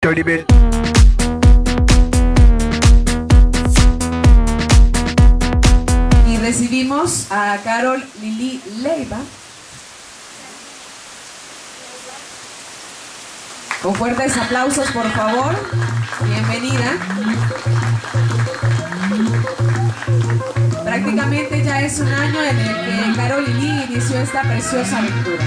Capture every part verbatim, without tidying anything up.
thirty mil. Y recibimos a Carol Lili Leiva. Con fuertes aplausos, por favor. Bienvenida. Prácticamente ya es un año en el que Carol Lili inició esta preciosa aventura.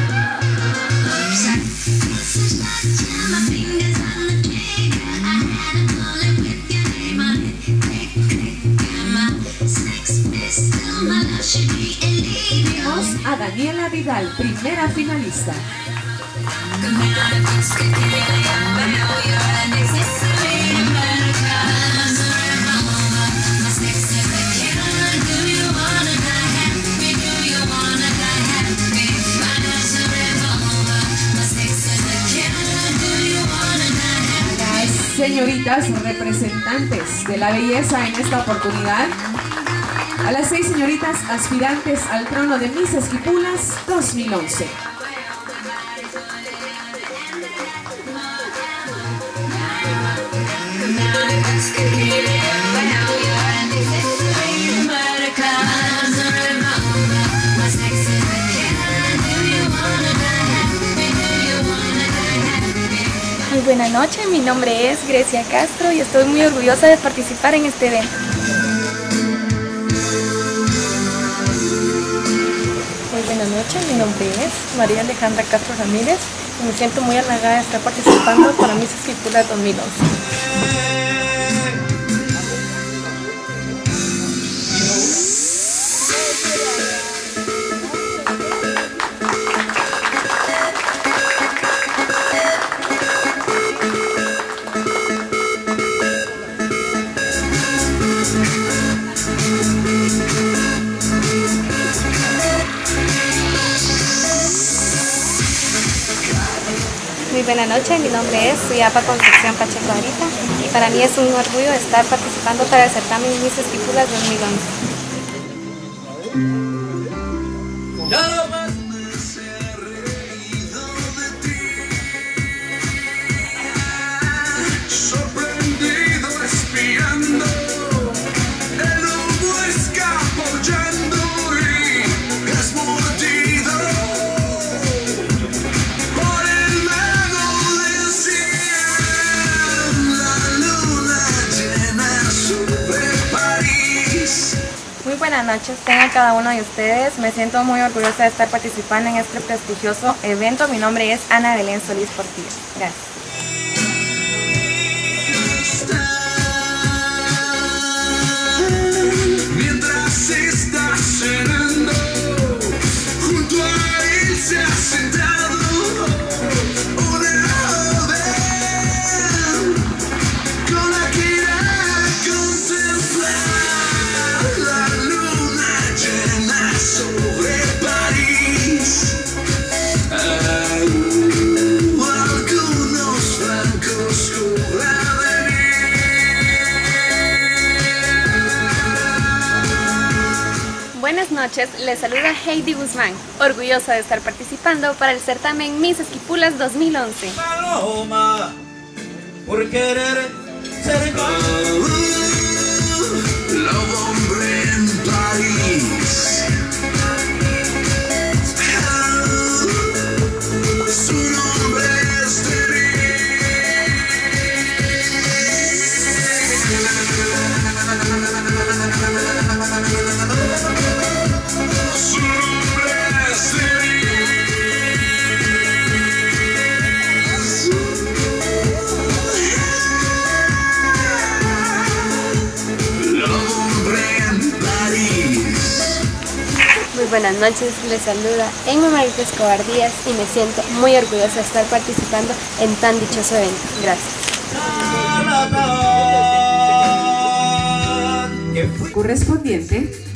Vimos a Daniela Vidal, primera finalista. Las señoritas representantes de la belleza en esta oportunidad, a las seis señoritas aspirantes al trono de Miss Esquipulas dos mil once. Muy buenas noches, mi nombre es Grecia Castro y estoy muy orgullosa de participar en este evento. Muy buenas noches, mi nombre es María Alejandra Castro Ramírez y me siento muy halagada de estar participando para Miss Esquipulas dos mil once. Muy buenas noches, mi nombre es Suyapa Concepción Pacheco Arita y para mí es un orgullo estar participando para el certamen Miss Esquipulas dos mil once. Muy buenas noches, tengan cada uno de ustedes. Me siento muy orgullosa de estar participando en este prestigioso evento. Mi nombre es Ana Belén Solís Portillo. Gracias. Mientras está cenando, junto a él se ha sentado una joven con la que irá a contemplar la luna llena sobre París. Uh, algunos francos cobran de mí. Buenas noches, les saluda Heidi Guzmán, orgullosa de estar participando para el certamen Miss Esquipulas dos mil once. Paloma, por querer ser Uh, Lobo hombre en París. Uh, su nombre es Su nombre es Lobo hombre en París. Muy buenas noches, les saluda Emma Marita Escobar Díaz y me siento muy orgullosa de estar participando en tan dichoso evento. Gracias. Correspondiente